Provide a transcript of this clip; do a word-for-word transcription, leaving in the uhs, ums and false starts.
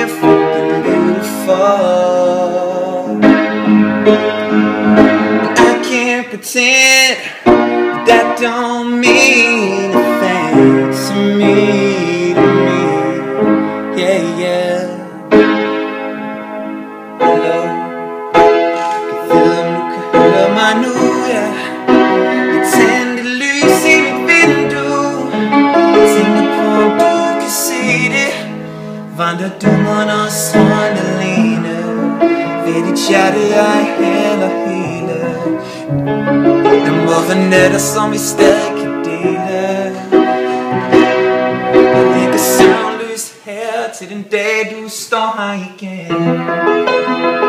fucking beautiful. I can't pretend that don't mean a thing to me, to me. Yeah, yeah. Hello, film du kan høre mig nu, ja. Jeg tændte lys i mit vindue. Jeg tænker på, om du kan se det. Vandrer du mod os rundt alene ved dit hjerte, jeg hælder hele. Den våde nætter, som vi stadig kan dele. Jeg ligger søvnløs her til den dag, du står her igen.